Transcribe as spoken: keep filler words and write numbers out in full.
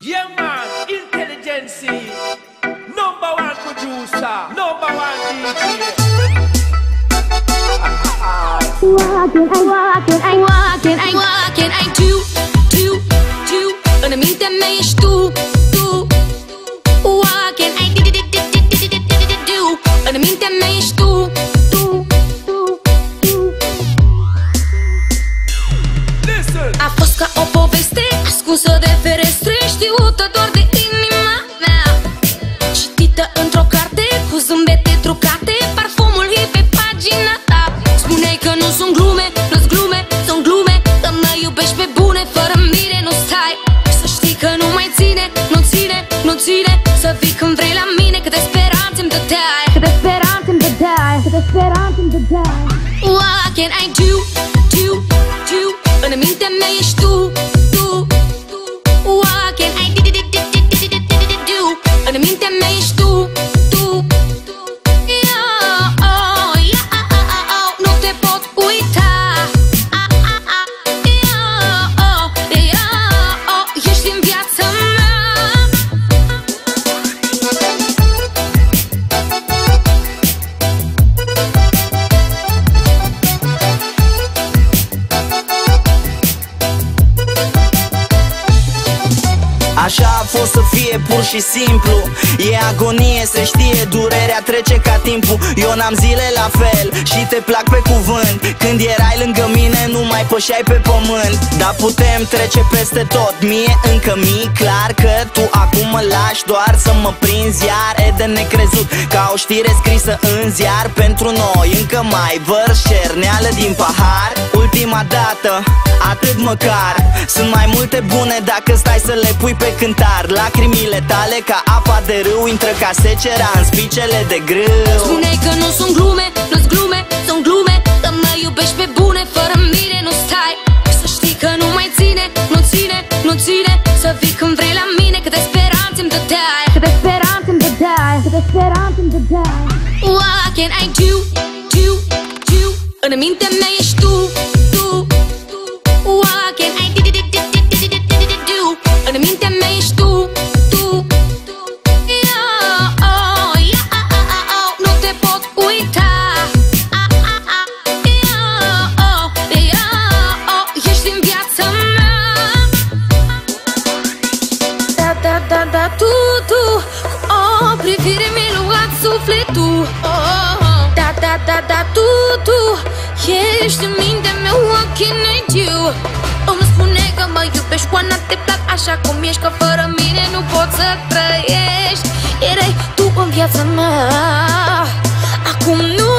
Yeah man, intelligence, number one producer, number one D J. Walking, I walking, I walking, I walking, I do, do, do. În mintea mea ești tu, tu. Walking, I do, do, do, do, do, do, do, do. În mintea mea ești tu, tu, tu, tu. Listen. A fost ca o poveste ascunsă de ferestre, știută doar de inima mea, citită într-o carte cu zâmbete trucate, parfumul e pe pagina ta. Spuneai că nu sunt glume, nu-s glume, sunt glume, că mă iubești pe bune, fără mine nu stai. Să știi că nu mai ține, nu ține, nu ține, să vii când vrei la mine, câte speranțe îmi dădeai, câte speranțe îmi dădeai, câte speranțe îmi dădeai. What can I do, do, do? În mintea mea ești tu, tu. What can I do, do, do, do, do, do, do, do, do? În mintea mea ești tu, tu. Yeah, oh, yeah, oh, oh, oh, nu te pot uita. Ah, ah, ah, yeah, oh, yeah, oh, ești în viața mea. Așa a fost să fie pur și simplu. E agonie, se știe, durerea trece ca timpul. Eu n-am zile la fel și te plac pe cuvânt. Când erai lângă mine nu mai pășeai pe pământ. Dar putem trece peste tot, mie încă mi-e clar că tu acum mă lași doar să mă prinzi iar. E de necrezut, ca o știre scrisă în ziar. Pentru noi încă mai vărs cerneală din pahar. Ultima dată, atât măcar. Sunt mai multe bune dacă stai să le pui pe cântar. Lacrimile tale ca apa de râu intră ca secera în spicele de grâu. Spuneai că nu sunt glume, nu-s glume, sunt glume, că mă iubești pe bune, fără mine nu stai. Să știi că nu mai ține, nu ține, nu ține, să vii când vrei la mine, câte speranțe îmi dădeai, câte speranțe îmi dădeai, câte speranțe îmi dădeai. What can I do, do, do? În mintea mea ești tu, tu. What can I do, do, do, do, do, do, do, do, do, do? În mintea mea ești tu, tu. Yeah, oh, yeah, oh, oh, oh, nu te pot uita. Ah, ah, ah, yeah, oh, yeah, oh, ești în viața mea. Da, da, da, da, tu, tu, cu o privire mi-ai luat sufletul. Oh, da, da, da, da, tu, tu, ești în mintea mea, what can I do? Îmi spune că mă iubești, Oana, te plac așa cum ești, că fără mine nu poți să trăiești. Erai tu în viața mea, acum nu